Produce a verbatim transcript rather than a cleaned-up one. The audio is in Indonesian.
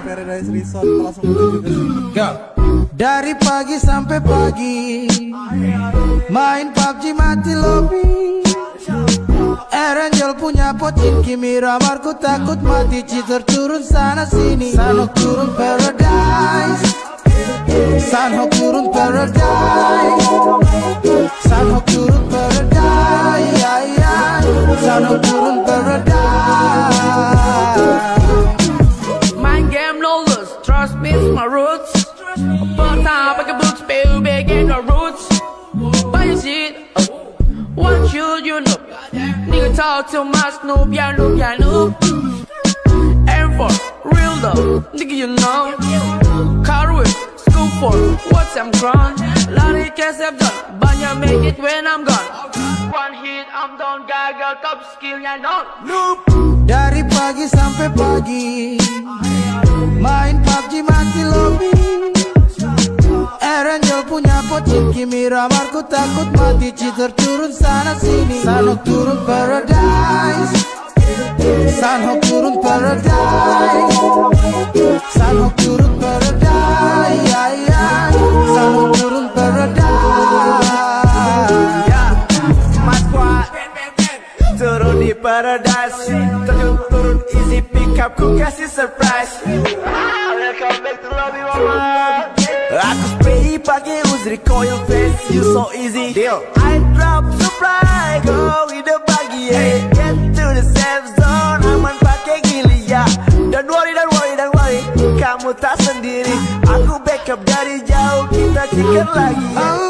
Paradise Resort langsung menuju ke sini. Dari pagi sampai pagi main P U B G mati lobby. Erangel punya pocin, Kimi ramarku takut mati. Cheater turun sana sini. Sanok turun paradise, Sanok turun paradise, Sanok turun paradise, Sanok turun paradise. Mind game no lose, trust me it's my roots. But time I can boots, baby, big in the roots. Buy your shit, what should you know? Nigga talk too much, noob, yeah, noob, yeah, noob. Aim for real though, nigga you know. Car with school for what's I'm grown. Lari cash I've done, banyak make it when I'm gone. One hit I'm done, gagal top skillnya non. Noob. Dari pagi sampai pagi main P U B G mati lobby. Erangel punya pocin, Kimi ramarku takut mati. Cheater turun sana sini. Sanok turun paradise, Sanok turun paradise, Sanok turun paradise, Sanok turun paradise. Ya, Mas Kuat turun di paradise. Terjun turun easy pick up, ku kasih surprise. Welcome back to lobby mama. Aku spray pakai Uzri coil face, you so easy. Deal. I drop supply, go with the buggy, yeah. Get to the safe zone, aman pakai gili ya. Don't worry, don't worry, don't worry, kamu tak sendiri. Aku backup dari jauh, kita chicken lagi. Yeah.